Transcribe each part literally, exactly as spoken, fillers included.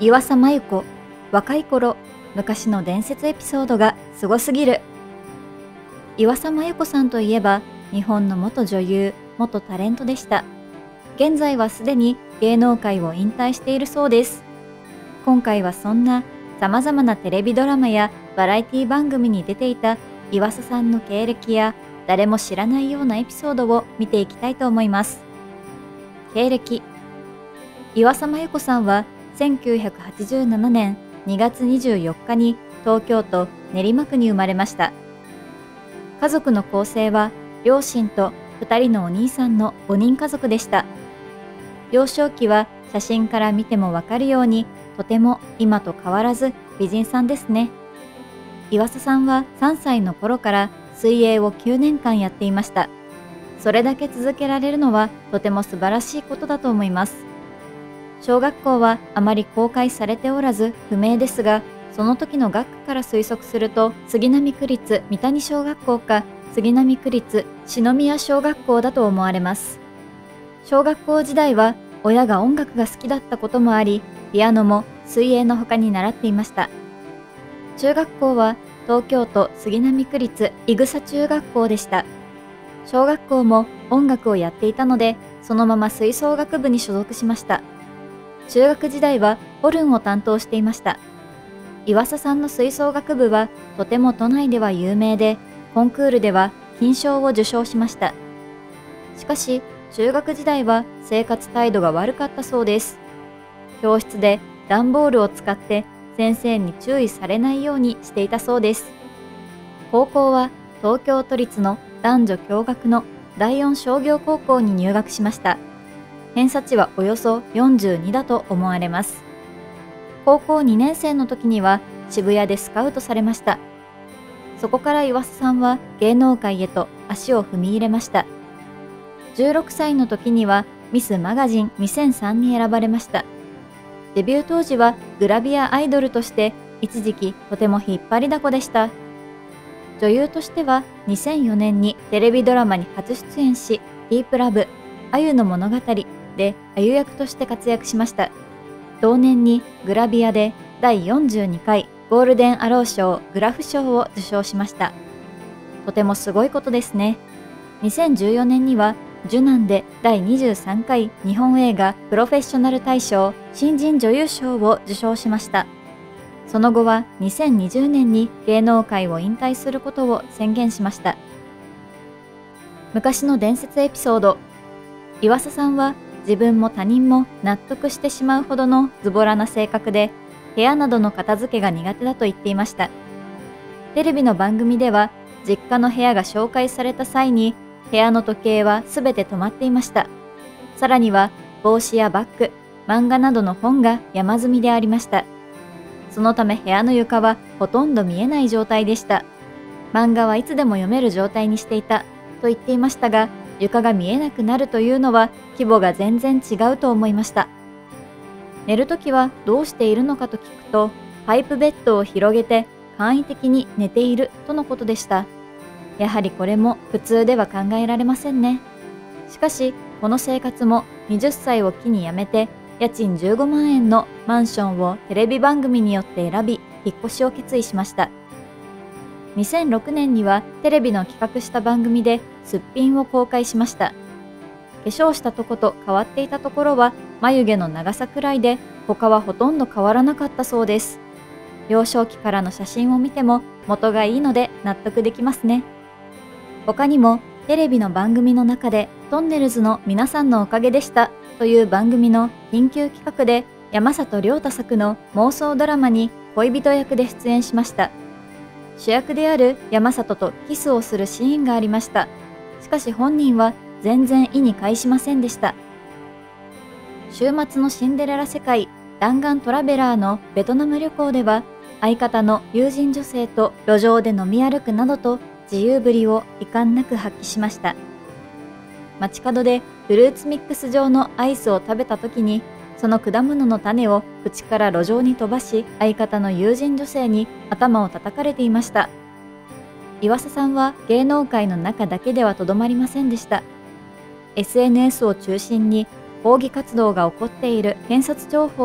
岩佐真由子、若い頃、昔の伝説エピソードがすごすぎる。岩佐真由子さんといえば、日本の元女優、元タレントでした。現在はすでに芸能界を引退しているそうです。今回はそんな様々なテレビドラマやバラエティ番組に出ていた岩佐さんの経歴や誰も知らないようなエピソードを見ていきたいと思います。経歴。岩佐真由子さんはせんきゅうひゃくはちじゅうななねんにがつにじゅうよっかに東京都練馬区に生まれました。家族の構成は両親とふたりのお兄さんのごにん家族でした。幼少期は写真から見てもわかるようにとても今と変わらず美人さんですね。岩佐さんはさんさいの頃から水泳をきゅうねんかんやっていました。それだけ続けられるのはとても素晴らしいことだと思います。小学校はあまり公開されておらず不明ですが、その時の学区から推測すると杉並区立三谷小学校か杉並区立篠宮小学校だと思われます。小学校時代は親が音楽が好きだったこともあり、ピアノも水泳の他に習っていました。中学校は東京都杉並区立伊草中学校でした。小学校も音楽をやっていたので、そのまま吹奏楽部に所属しました。中学時代はホルンを担当していました。岩佐さんの吹奏楽部はとても都内では有名で、コンクールでは金賞を受賞しました。しかし、中学時代は生活態度が悪かったそうです。教室で段ボールを使って先生に注意されないようにしていたそうです。高校は東京都立の男女共学の第四商業高校に入学しました。偏差値はおよそよんじゅうにだと思われます。高校にねんせいの時には渋谷でスカウトされました。そこから岩佐さんは芸能界へと足を踏み入れました。じゅうろくさいの時にはミスマガジンにせんさんに選ばれました。デビュー当時はグラビアアイドルとして一時期とても引っ張りだこでした。女優としてはにせんよねんにテレビドラマに初出演し、ディープラブ、あゆの物語であゆ役として活躍しました。同年にグラビアでだいよんじゅうにかいゴールデンアロー賞グラフ賞を受賞しました。とてもすごいことですね。にせんじゅうよねんにはジュナンでだいにじゅうさんかい日本映画プロフェッショナル大賞新人女優賞を受賞しました。その後はにせんにじゅうねんに芸能界を引退することを宣言しました。昔の伝説エピソード。岩佐さんは自分も他人も納得してしまうほどのズボラな性格で、部屋などの片付けが苦手だと言っていました。テレビの番組では実家の部屋が紹介された際に、部屋の時計はすべて止まっていました。さらには帽子やバッグ、漫画などの本が山積みでありました。そのため部屋の床はほとんど見えない状態でした。漫画はいつでも読める状態にしていたと言っていましたが、床が見えなくなるというのは規模が全然違うと思いました。寝るときはどうしているのかと聞くと、パイプベッドを広げて簡易的に寝ているとのことでした。やはりこれも普通では考えられませんね。しかし、この生活もはたちを機に辞めて、家賃じゅうごまんえんのマンションをテレビ番組によって選び、引っ越しを決意しました。にせんろくねんにはテレビの企画した番組ですっぴんを公開しました。化粧したとこと変わっていたところは眉毛の長さくらいで、他はほとんど変わらなかったそうです。幼少期からの写真を見ても元がいいので納得できますね。他にもテレビの番組の中でトンネルズの皆さんのおかげでしたという番組の緊急企画で山里亮太作の妄想ドラマに恋人役で出演しました。主役である山里とキスをするシーンがありました。しかし本人は全然意に介しませんでした。週末のシンデレラ世界弾丸トラベラーのベトナム旅行では相方の友人女性と路上で飲み歩くなどと自由ぶりを遺憾なく発揮しました。街角でフルーツミックス状のアイスを食べた時に、その果物の種を口から路上に飛ばし、相方の友人女性に頭を叩かれていました。岩佐さんは芸能界の中だけではとどまりませんでした。エスエヌエス を中心に抗議活動が起こっている検察情報の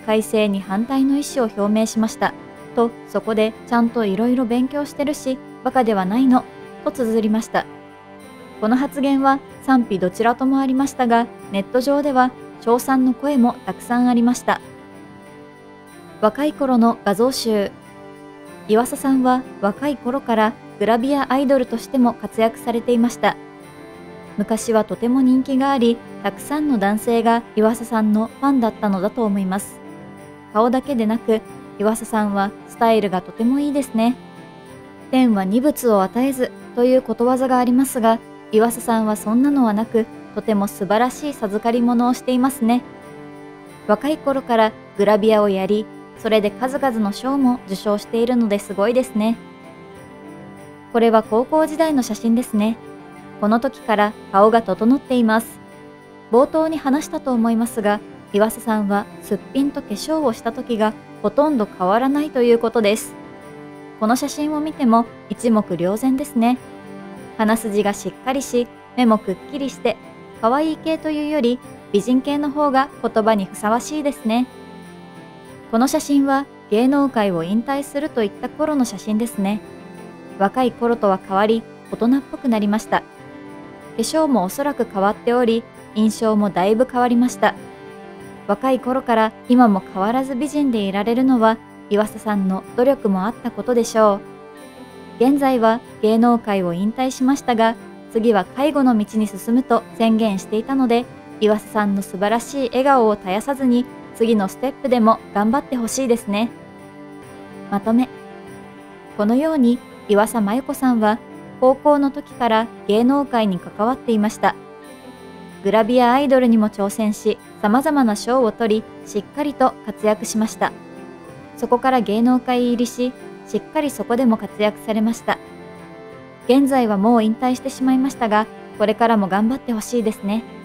改正に反対の意思を表明しました。と、そこでちゃんといろいろ勉強してるし、バカではないの、と綴りました。この発言は賛否どちらともありましたが、ネット上では称賛の声もたくさんありました。若い頃の画像集。岩佐さんは若い頃からグラビアアイドルとしても活躍されていました。昔はとても人気があり、たくさんの男性が岩佐さんのファンだったのだと思います。顔だけでなく、岩佐さんはスタイルがとてもいいですね。天は二物を与えずということわざがありますが、岩佐さんはそんなのはなく、とても素晴らしい授かり物をしていますね。若い頃からグラビアをやり、それで数々の賞も受賞しているのですごいですね。これは高校時代の写真ですね。この時から顔が整っています。冒頭に話したと思いますが、岩佐さんはすっぴんと化粧をした時がほとんど変わらないということです。この写真を見ても一目瞭然ですね。鼻筋がしっかりし、目もくっきりして、可愛い系というより美人系の方が言葉にふさわしいですね。この写真は芸能界を引退するといった頃の写真ですね。若い頃とは変わり、大人っぽくなりました。化粧もおそらく変わっており、印象もだいぶ変わりました。若い頃から今も変わらず美人でいられるのは、岩佐さんの努力もあったことでしょう。現在は芸能界を引退しましたが、次は介護の道に進むと宣言していたので、岩佐さんの素晴らしい笑顔を絶やさずに、次のステップでも頑張ってほしいですね。まとめ。このように岩佐麻由子さんは高校の時から芸能界に関わっていました。グラビアアイドルにも挑戦し、様々な賞を取り、しっかりと活躍しました。そこから芸能界入りし、しっかりそこでも活躍されました。現在はもう引退してしまいましたが、これからも頑張ってほしいですね。